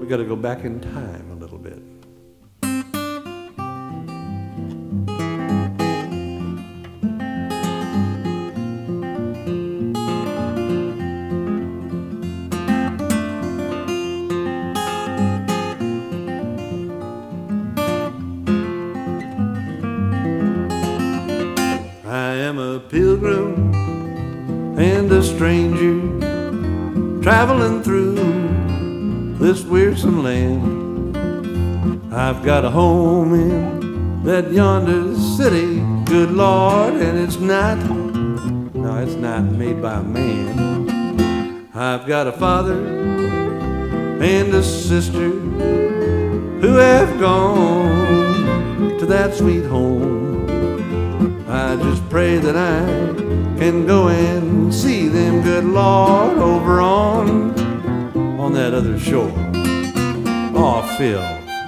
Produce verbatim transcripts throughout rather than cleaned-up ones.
We got to go back in time a little bit. I am a pilgrim and a stranger, traveling through this wearisome land. I've got a home in that yonder city, good Lord, and it's not, no, it's not made by man. I've got a father and a sister who have gone to that sweet home. I just pray that I can go and see them, good Lord, over on, on that other shore. Oh, Phil.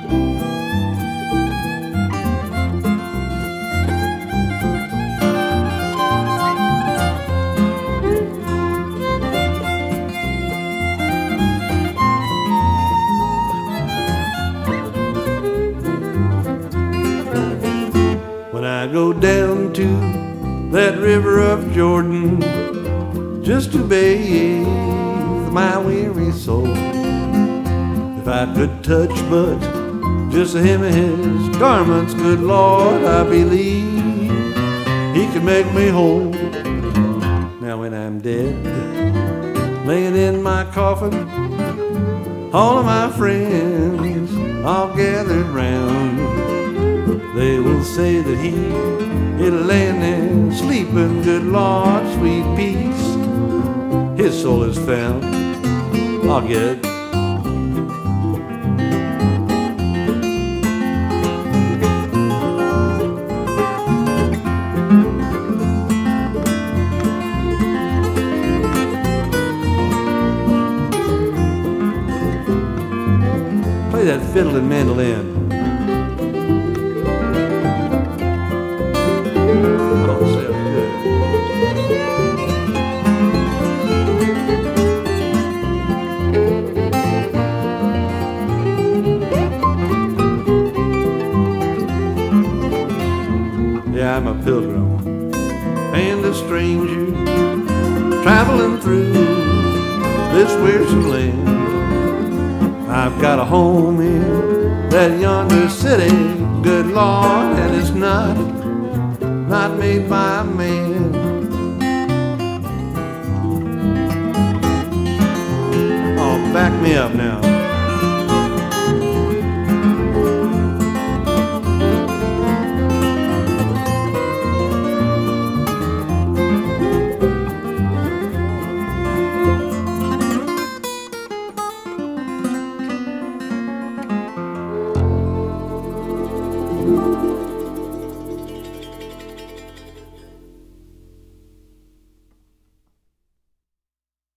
When I go down to that river of Jordan, just to bathe my weary soul, if I could touch but just the hem of his garments, good Lord, I believe he could make me whole. Now when I'm dead, laying in my coffin, all of my friends all gathered round. They will say that he is laying there sleeping, good Lord, sweet peace, his soul is found. I'll get it. Play that fiddle and mandolin. Yeah, I'm a pilgrim and a stranger, traveling through this wearisome land. I've got a home in that yonder city, good Lord, and it's not, not made by man. Oh, back me up now. Thank you.